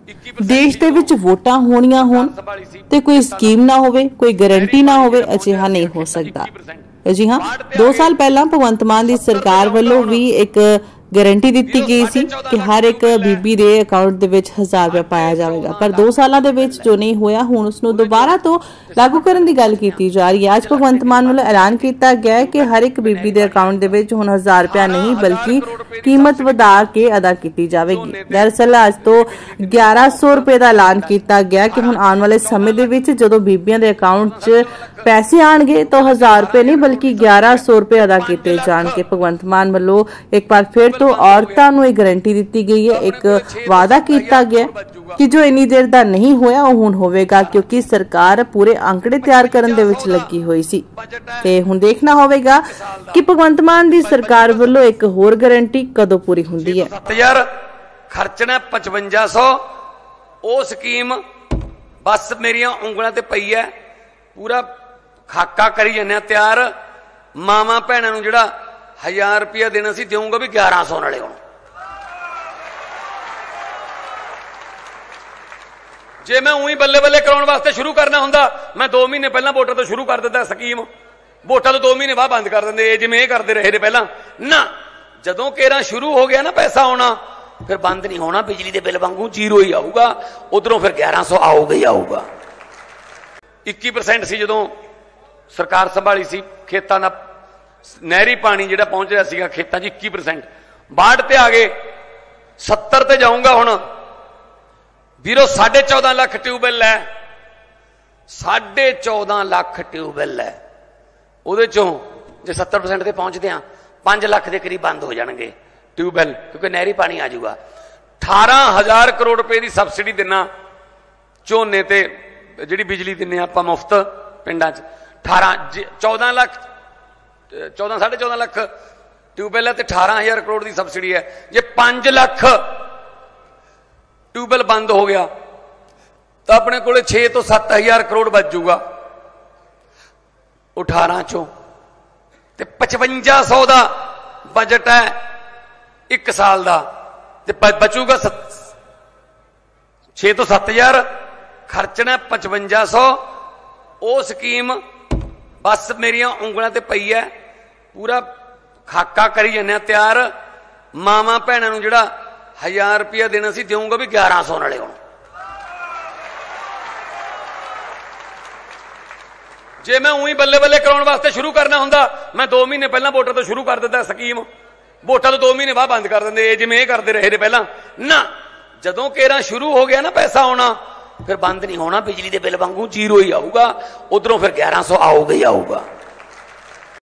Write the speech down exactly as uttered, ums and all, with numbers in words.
देश दे विच वोटां होणीਆਂ होण ते कोई स्कीम ना होवे, कोई गारंटी ना होवे, अजिहा नहीं हो सकता। जी हाँ, दो साल पहला भगवंत मान दी सरकार वालों भी एक गारंटी दी गई सी कि हर एक बीबी दे अकाउंट दे विच हजार रुपया पाया जाएगा, पर दो सालों दे विच जो नहीं होया हुण उसनूं दोबारा तो लागू करन दी गल कीती जा रही है। अज भगवंत मान वालों ऐलान किया गया है कि हर एक बीबी दे अकाउंट दे विच हुण हजार रुपया नहीं बल्कि कीमत वधा के अदा की जाएगी। दरअसल अज तो ग्यारह सौ रुपए का ऐलान किया गया कि हुण आने वाले समय दे विच जदों बीबियां दे अकाउंट च पैसे आणगे तो हजार रुपए नहीं बल्कि ग्यारह सौ रुपए अदा किए जाणगे। भगवंत मान वालों एक बार फिर तो औरतां नूं एक गारंटी दी गई है, एक वादा किया गया कि जो इन्नी देर दा नहीं होया वो हुण होवेगा, क्योंकि सरकार पूरे आंकड़े तैयार करन दे विच लगी हुई सी। ते हुण देखना होवेगा कि भगवंत मान दी सरकार वालों एक होर गारंटी कदों पूरी हुंदी है। यार खर्चना पचवंजा सौ ओ स्कीम बस मेरिया उंगलों ते पई है, पूरा खाका करी जाने तैयार। मावा भैणों नूं जिहड़ा हजार रुपया देना सी देऊंगा भी ग्यारह सौ नाले हुण। जे मैं उही बल्ले बल्ले कराउण वास्ते शुरू करना हुंदा मैं दो महीने पहला वोटां तो शुरू कर दिंदा स्कीम, वोटां तो दो महीने बाद बंद कर दिंदे जिवें करते रहे ने पहला ना। जदों केरा शुरू हो गया ना पैसा आउणा फिर बंद नहीं होना, बिजली के बिल वांगू जीरो ही आऊगा, उधरों फिर ग्यारह सौ आऊगा ही आऊगा। इक्की परसेंट सी जदों सरकार संभाली सी खेतां दा नहरी पानी जिहड़ा पहुंच रहा सीगा खेतां च इक्की परसेंट, बाढ़ ते आ गए सत्तर ते जाऊंगा हुण। ਵੀਰੋ साढ़े चौदह लाख ट्यूबवैल है, साढ़े चौदह लाख ट्यूबवैल है, ਉਹਦੇ ਚੋਂ ਜੇ सत्तर परसेंट ਤੇ ਪਹੁੰਚਦੇ ਆ पांच लाख के करीब बंद हो जाएंगे ट्यूबवैल, क्योंकि नहरी पानी आ जाऊगा। अठारह हजार करोड़ रुपए की सबसिडी देना झोने ते जिहड़ी बिजली दिन्ने आपां मुफ्त पिंडां च, अठारह चौदह लाख चौदह साढ़े चौदह लाख ट्यूबवैल है तो अठारह हजार करोड़ की सबसिडी है। जे पांच लाख ट्यूबवैल बंद हो गया तो अपने को छे तो सत्त हजार करोड़ बच जूगा अठारह चो, ते पचवंजा सौ का बजट है एक साल का, ते बचूगा छे तो सत्त हजार, खर्चना पचवंजा सौ। ओ स्कीम बस मेरिया उंगलों ते पई है, पूरा खाका करी जाने तैयार। मावा भैणों नूं जिहड़ा हजार रुपया देना सी देऊंगा भी ग्यारह सौ नाले हुण। जे मैं उही बल्ले बल्ले कराउण वास्ते शुरू करना हुंदा मैं दो महीने पहला वोटां तो शुरू कर दिंदा स्कीम, वोटां तो दो महीने बाद बंद कर दिंदे जिवें करते रहे ने पहला ना। जदों केरा शुरू हो गया ना पैसा आउणा फिर बंद नहीं होना, बिजली के बिल वांगू जीरो ही आऊगा, उधरों फिर ग्यारह सौ आऊगा ही आऊगा।